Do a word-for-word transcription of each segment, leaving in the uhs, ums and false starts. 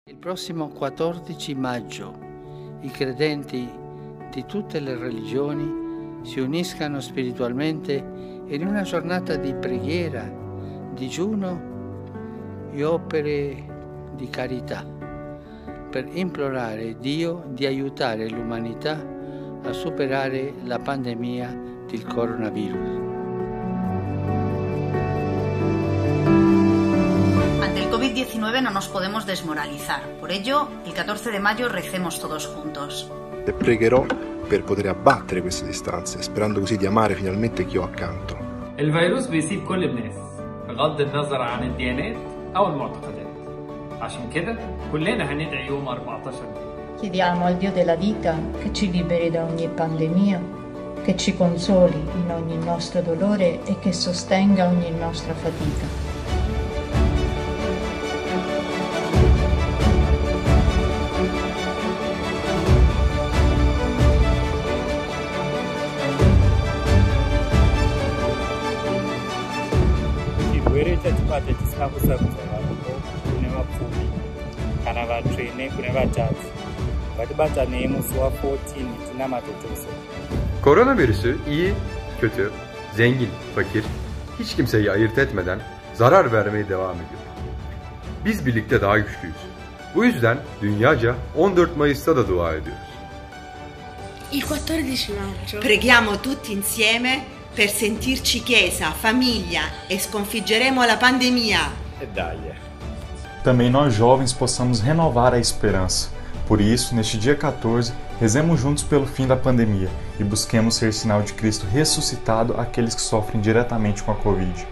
Il prossimo quattordici maggio i credenti di tutte le religioni si uniscano spiritualmente in una giornata di preghiera, digiuno e opere di carità per implorare Dio di aiutare l'umanità a superare la pandemia del coronavirus. Ante el COVID diecinueve no nos podemos desmoralizar. Por ello, el catorce de mayo recemos todos juntos. E pregherò per poter abbattere queste distanze, sperando così di amare finalmente chi ho accanto. الفيروس بيصيب كل الناس بغض النظر عن الديانات أو المعتقدات. عشان كده كلنا هندعي يوم أربعتاشر. Chiediamo al Dio della vita che ci liberi da ogni pandemia, che ci consoli in ogni nostro dolore e che sostenga ogni nostra fatica. chirwere chachibata chisina kusarudza varuko kune vapfumi kana vatsvene kune vatadzi. Ngatibatanei musi wa fourteen tinamate tose. Koronavirüsü iyi, kötü, zengin, fakir, hiç kimseyi ayırt etmeden zarar vermeye devam ediyor. Biz birlikte daha güçlüyüz. Bu yüzden dünyaca on dört Mayıs'ta da dua ediyoruz. Il quattordici maggio preghiamo tutti insieme per sentirci chiesa, famiglia e sconfiggeremo la pandemia. E dai. Também nós jovens possamos renovar a esperança. Por isso, neste dia quatorze, rezemos juntos pelo fim da pandemia e busquemos ser sinal de Cristo ressuscitado àqueles que sofrem diretamente com a Covid.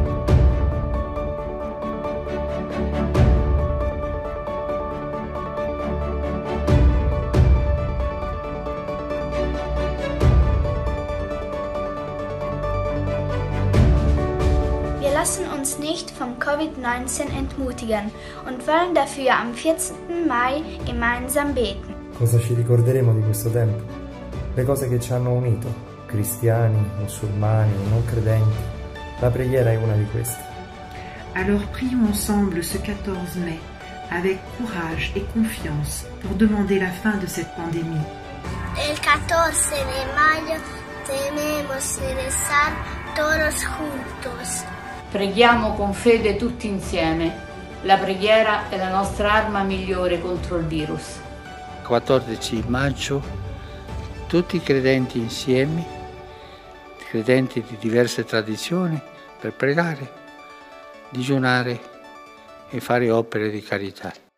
Wir lassen uns nicht vom Covid neunzehn entmutigen und wollen dafür am vierzehnten Mai gemeinsam beten. Cosa ci ricorderemo di questo tempo? Le cose che ci hanno unito, cristiani, musulmani, non credenti. La preghiera è una di queste. Alors prions ensemble ce quatorze mai avec courage et confiance pour demander la fin de cette pandémie. El catorce de mayo tenemos que rezar todos juntos. Preghiamo con fede tutti insieme. La preghiera è la nostra arma migliore contro il virus. quattordici maggio, tutti i credenti insieme, credenti di diverse tradizioni, per pregare, digiunare e fare opere di carità.